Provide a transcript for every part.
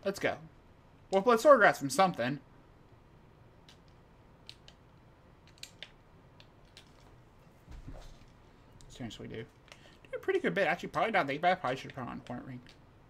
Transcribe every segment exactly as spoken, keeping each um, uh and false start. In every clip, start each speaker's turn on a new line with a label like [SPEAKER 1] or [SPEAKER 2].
[SPEAKER 1] Let's go. Well, let's Swordgrass from something. Seriously, do. Do a pretty good bit. Actually, probably not that bad. Probably should have put on Hornet Ring.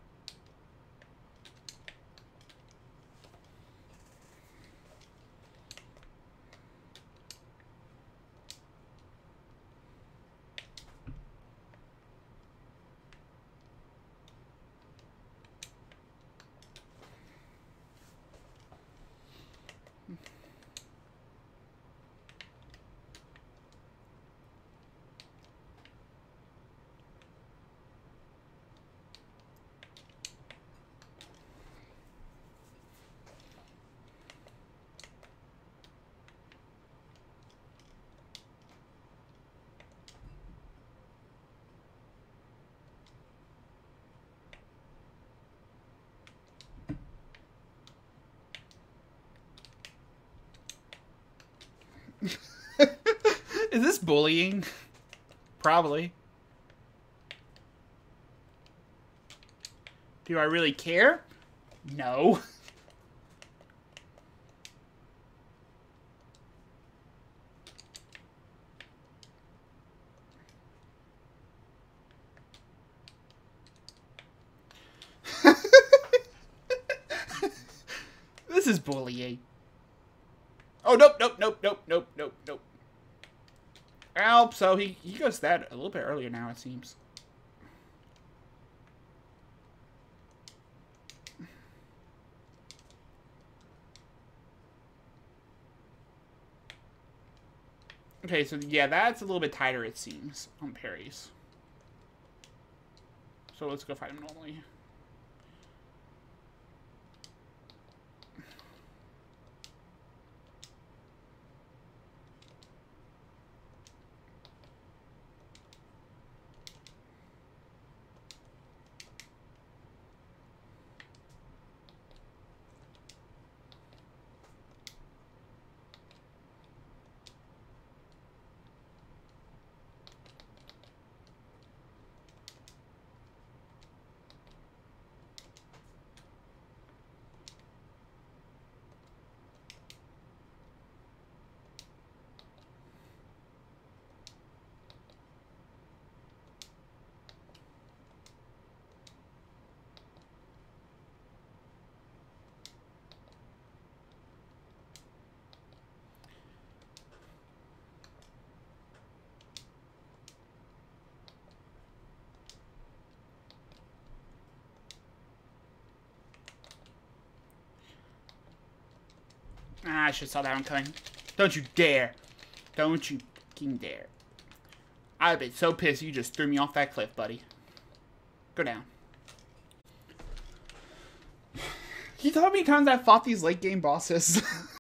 [SPEAKER 1] Is this bullying? Probably. Do I really care? No. This is bullying. Oh, nope, nope, nope, nope, nope, nope, nope. Alp, so he, he goes that a little bit earlier now, it seems. Okay, so yeah, that's a little bit tighter, it seems, on parries. So let's go fight him normally. Ah, I should have saw that one coming. Don't you dare. Don't you fucking dare. I've been so pissed you just threw me off that cliff, buddy. Go down. You know how many times I fought these late game bosses?